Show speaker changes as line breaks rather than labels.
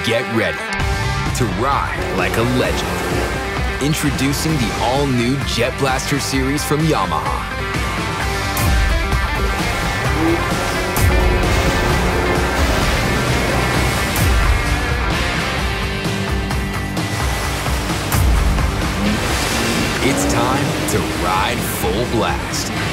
Get ready to ride like a legend. Introducing the all-new JetBlaster series from Yamaha. It's time to ride full blast.